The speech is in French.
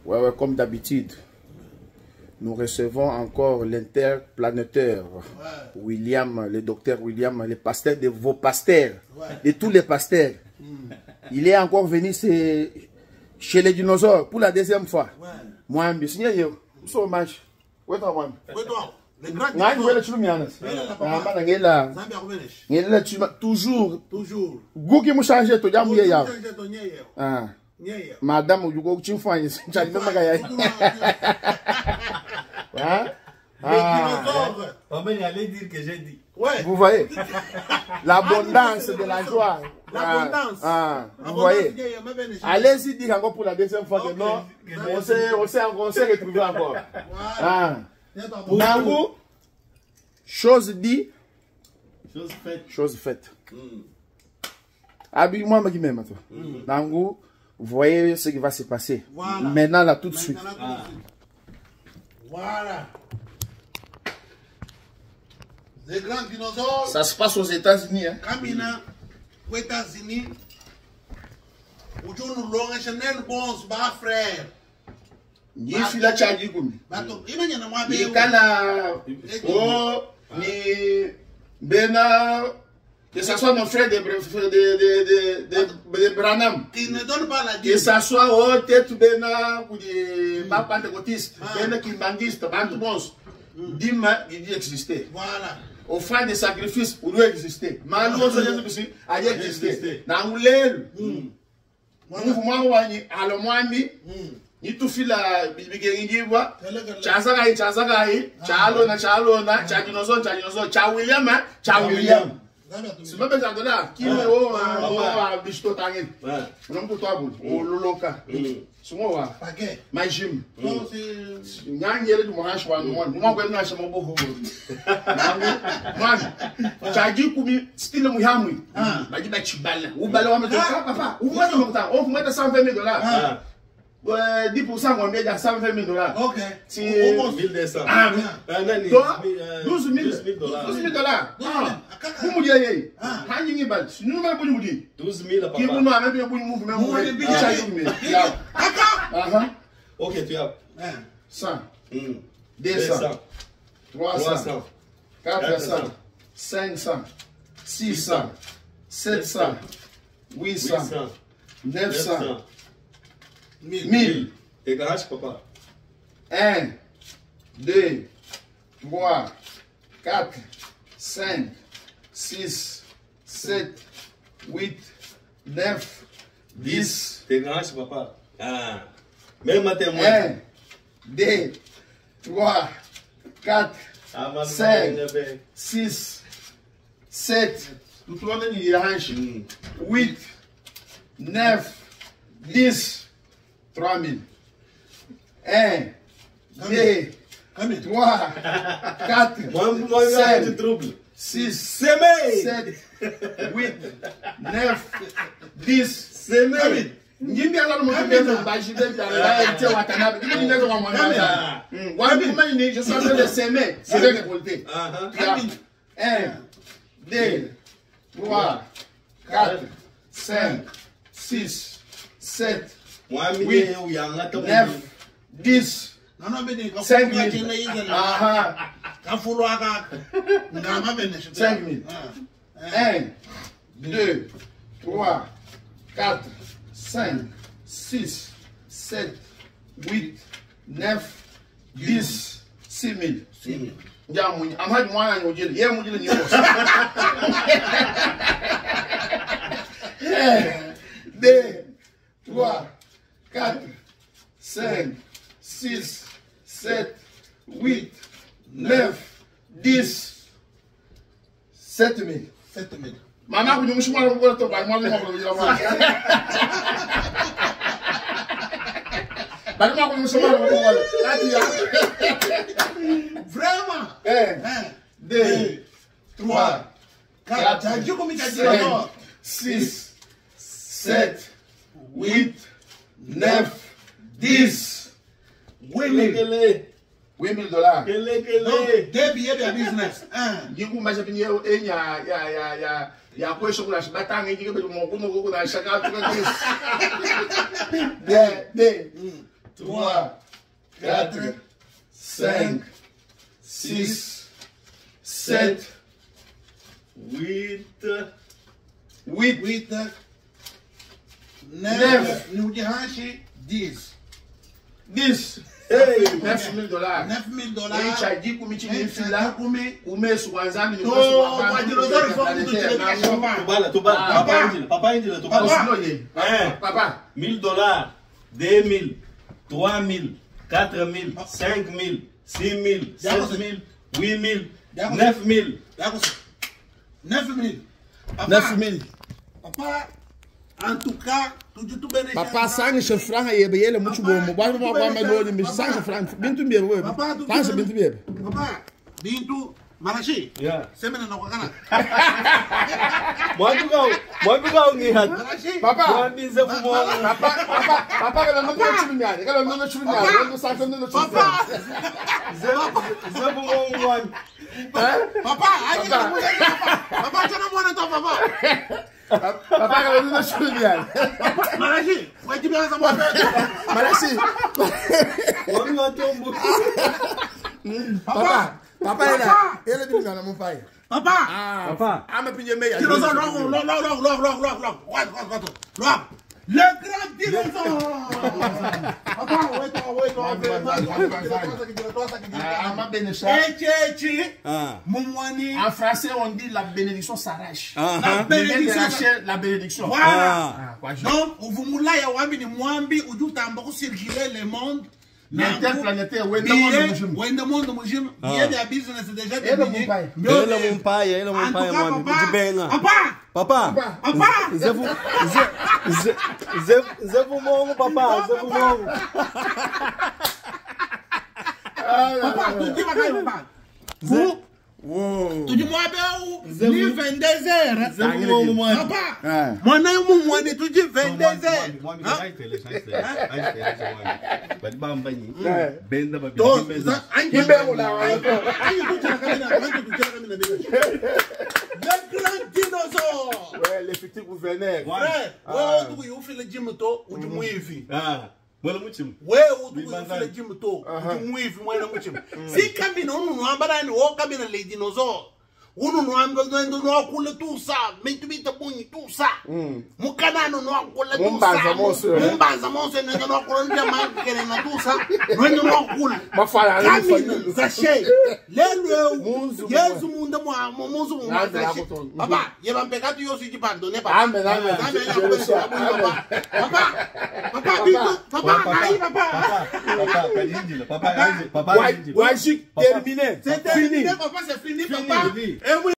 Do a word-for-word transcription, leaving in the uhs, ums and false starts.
Ouais, ouais, comme d'habitude. Nous recevons encore l'interplanétaire, ouais. William, le docteur William, le pasteur de vos pasteurs, ouais. De tous les pasteurs. Mm. Il est encore venu chez les dinosaures pour la deuxième fois. Ouais. Moi, je suis venu. Je suis venu. Où est-ce que toujours. Toujours. Vous qui me changez, tu as dit. Ah. Madame, vous avez dit que tu as dit. Hein? Ah, on allait dire que j'ai dit. Ouais. Vous voyez l'abondance de la joie. L'abondance. Ah, ah, vous voyez. Allez-y dire encore pour la deuxième fois que non. On s'est on s'est retrouvé encore. Ah. Nangu, chose dit, chose faite. Chose faite. Habille-moi, ma guimée, maintenant. Nangu, vous voyez ce qui va se passer. Voilà. Maintenant, là, tout de suite. Ah. Voilà. Les grands dinosaures. Ça se passe aux États-Unis. Hein? Kamina, aux États-Unis. Où tu nous l'as Chanel Bons, bas frère. Ni fila chaji kumi. Ni kana. Oh, ni Bena. Que ce soit mon frère de, de, de, de, de, de Branham. Qui ne donne pas la que ce soit au tête Bena ou de ma pentecôtiste, Bena qui bandiste, Bantubons. Dima, il dit exister. Voilà. Au fin de sacrifice, il doit exister. Malheureusement, il a existé. Dans le mouvement, Alomani, il tout fait la Bibigingiwa, Chazagai, Chazagai, Chalona, Chalona, Chadinozo, Chadinozo, Cha William, Cha William. C'est pas besoin de là. Qui est au bisto tangé? Non, pour toi, au loloka. C'est moi. Ma gym. Nang yele du mohash wa moi. Moi, je n'ai jamais beaucoup. Moi, Chadi Koubi, style Mouhamui. Ma dit Bachibal. Ou Balawa me dit, papa, ou moi, on vous met cent vingt mille dollars. dix pour cent, on met à cent vingt mille dollars. Ok. C'est mille deux cents. Ah, douze mille dollars. douze mille dollars. Vous me dites, hanging bal. Nous m'avons dit douze mille. Qui vous m'a même pour nous même. Ok, tu as cent, deux cents, trois cents, quatre cents, cinq cents, six cents, sept cents, huit cents, neuf cents. Mille. Et garage, papa. Un, deux, trois, quatre, cinq, six, sept, huit, neuf, dix. Et garage, papa. Ah. Même à témoin. Un, deux, trois, quatre, cinq, six, sept, huit, neuf, dix. trois mille. un, deux, trois, quatre, cinq, six, sept, huit, neuf, dix. Njimbi ala mo tebe ba jide da la ete watana bi ni nezo mo na wa bi ma ni je suis en train de s'aimer c'est de récolter un deux trois quatre cinq six sept huit neuf dix cinq mille ah ah cinq mille un deux trois quatre cinq, six, sept, huit, neuf, dix, six mille. I'm having one on your jelly. Yeah, I'm going to deux, trois, quatre, cinq, six, sept, huit, neuf, dix, sept mille. sept mille. Maman, vous ne me choisissez pas le temps, moi, je vais vous vraiment. un, deux, trois, quatre, cinq, six, sept, huit, neuf, dix, huit mille. huit mille dollars. Deux billets de business. Du coup, moi, j'ai fini, il y a, il y a, il y a, il y a, il y a quoi, je suis là, je m'attends, il y a mon coup, mon coup, dans chacun, deux, deux, trois, quatre, cinq, six, sept, huit, huit, huit, Neuf. neuf, nous disons dix. dix. Hey, neuf mille dollars. neuf mille dollars. Et tu as dit que tu Et es tu là, as dit ou mais sur un an, Non, moi, dinosaure, il faut que tu te caches pas. Tubala, tubala, Ah, papa Angela, papa Angela, tubala. Papa, papa, mille dollars, deux mille, trois mille, quatre mille, cinq mille, six mille, sept mille, huit mille, neuf mille. neuf mille. neuf mille. Papa, en tout cas, tu dis tout bien. Papa sangue che franga yebe yele mucho bom. Ba ba ba ma do mi sangue franga bintu biebe we. Papa, tu Tanse bintu biebe. Papa, bintu Marashi. Yeah. Semena na wakana. Mwandu kau, mwandu kau ngihat. Marashi. Papa, Mwandu ze fumo. papa, papa, papa, kalau nak buat cumi ni, kalau nak cumi ni, kalau nak sakit nak cumi. Papa, Ze ze fumo mwan. papa, aje na mwana papa. Papa, chana mwana to papa. Papa, kalau nak cumi ni. Marashi, wewe tibia za mwana. Merci. Mwandu ngatombo. Papa, papa ela, ela di sana mon pai. Papa. Ah, Papa. ama pinje meia. Dinosaure, non, non, non, non, non, non, non, non. Ouais, ouais, ouais. Ouais. Le grand dinosaure. Papa, ouais, toi, ouais, toi, Ah, ama benecha. Echechi. Ah. Mumwani. En français, on dit la bénédiction s'arrache. La Le bénédiction. bénédiction, la bénédiction. Voilà. Ah, quoi, je- Donc, uvumulaya wambi ni mwambi ujutamba circuler le monde. L'interplanétaire, ouais, dans le monde musulman. When the monde musulman, il y a des business déjà Et le Mumbai. Ele mumpaya, ele mumpaya mwami. Kujibenga. Papa. Papa. Papa. Ze fu ze ze ze fumo papa, ze fumo. Papa, tu dis pas papa. Vous, tu dis moi bien ni vingt-deux heures. Ze fumo mwami. Papa, mwana yumu mwani tu dis vingt-deux heures. Mwami, aitele, aitele. Aitele mwami. Bali bamba nyi. Benda ba Donc, benda. le grand dinosaure. Ouais, l'effectif gouverneur. Frère, wewe utuku yufile gym to ujimwivi. Ah, mwala muchimu. Wewe utuku yufile gym to ujimwivi mwana muchimu. Si Kamina unu nwambara ni wo Kamina le dinosaure. Unu nwambara ndo nwakule tu sa, mentu bita bunyi tu sa. Mukanano nwakule tu sa. Mumbaza monso. Mumbaza monso ndo nwakule ndia mankele na tu sa. Nwendo nwakule. Mafala, Kamina zashe. Lelo Munzu Yesu munda mwa munzu mwa Nande zashe. hapo. Papa, yeba mpekatu yosi jipardone papa. Amen, amen. Papa, papa, bitu, papa, aïe, papa. Papa, papa, kadinjila, papa, papa, Wajik terminé. C'est terminé, papa, c'est fini, papa. Fini. Et oui.